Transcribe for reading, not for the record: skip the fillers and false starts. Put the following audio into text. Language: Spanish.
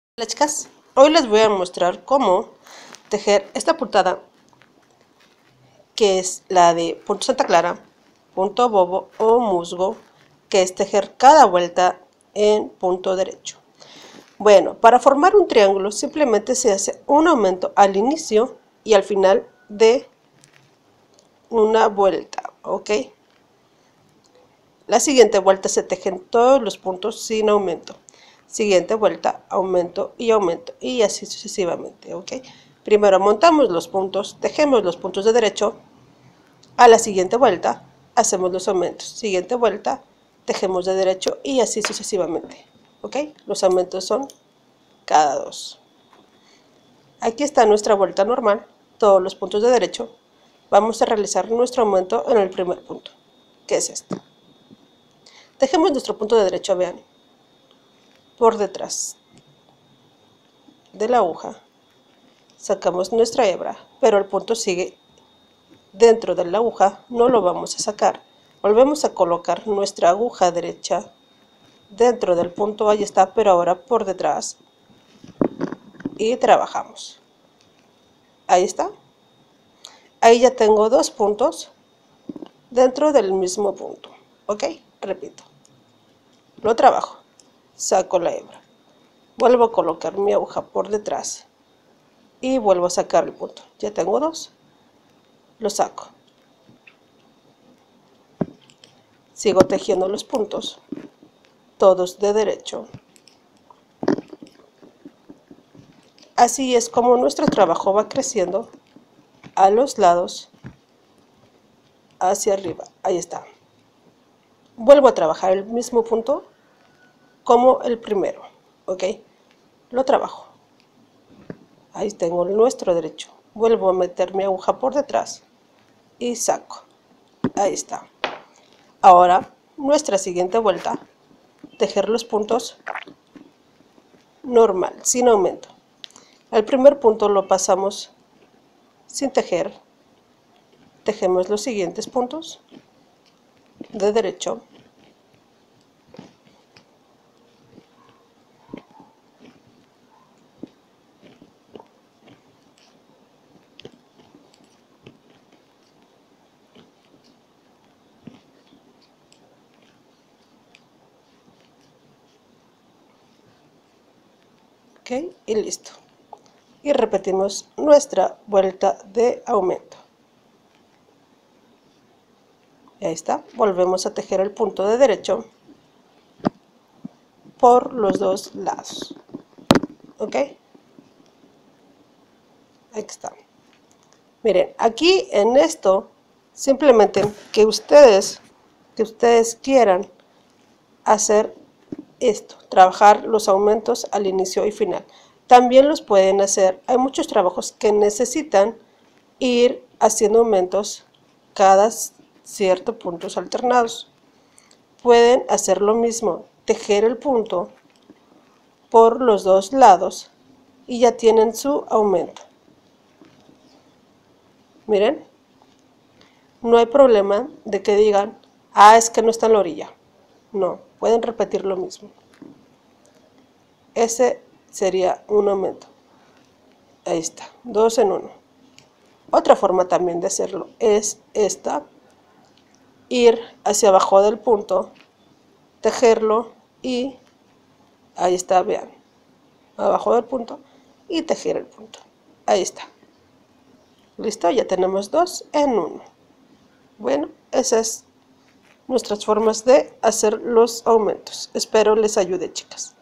Hola chicas, hoy les voy a mostrar cómo tejer esta puntada, que es la de punto Santa Clara, punto bobo o musgo, que es tejer cada vuelta en punto derecho. Bueno, para formar un triángulo simplemente se hace un aumento al inicio y al final de una vuelta, ¿ok? La siguiente vuelta se tejen todos los puntos sin aumento. Siguiente vuelta, aumento y así sucesivamente, ¿ok? Primero montamos los puntos, tejemos los puntos de derecho. A la siguiente vuelta hacemos los aumentos. Siguiente vuelta, tejemos de derecho y así sucesivamente, ¿ok? Los aumentos son cada dos. Aquí está nuestra vuelta normal, todos los puntos de derecho. Vamos a realizar nuestro aumento en el primer punto, que es este. Tejemos nuestro punto de derecho, vean, por detrás de la aguja, sacamos nuestra hebra, pero el punto sigue dentro de la aguja, no lo vamos a sacar. Volvemos a colocar nuestra aguja derecha dentro del punto, ahí está, pero ahora por detrás, y trabajamos. Ahí está. Ahí ya tengo dos puntos dentro del mismo punto, ¿ok? Repito. Lo trabajo, saco la hebra, vuelvo a colocar mi aguja por detrás y vuelvo a sacar el punto. Ya tengo dos, lo saco, sigo tejiendo los puntos, todos de derecho. Así es como nuestro trabajo va creciendo a los lados hacia arriba. Ahí está. Vuelvo a trabajar el mismo punto como el primero, ¿ok? Lo trabajo. Ahí tengo nuestro derecho. Vuelvo a meter mi aguja por detrás y saco. Ahí está. Ahora, nuestra siguiente vuelta, tejer los puntos normal, sin aumento. El primer punto lo pasamos sin tejer. Tejemos los siguientes puntos de derecho. ¿Ok? Y listo. Y repetimos nuestra vuelta de aumento. Ahí está. Volvemos a tejer el punto de derecho por los dos lados. ¿Ok? Ahí está. Miren, aquí en esto, simplemente que ustedes quieran hacer esto, trabajar los aumentos al inicio y final. También los pueden hacer, hay muchos trabajos que necesitan ir haciendo aumentos cada ciertos puntos alternados. Pueden hacer lo mismo, tejer el punto por los dos lados y ya tienen su aumento. Miren, no hay problema de que digan, ah, es que no está en la orilla. No, pueden repetir lo mismo. Ese sería un aumento. Ahí está, 2 en 1. Otra forma también de hacerlo es esta. Ir hacia abajo del punto, tejerlo y ahí está, vean. Abajo del punto y tejer el punto. Ahí está. Listo, ya tenemos 2 en 1. Bueno, esas es nuestras formas de hacer los aumentos. Espero les ayude, chicas.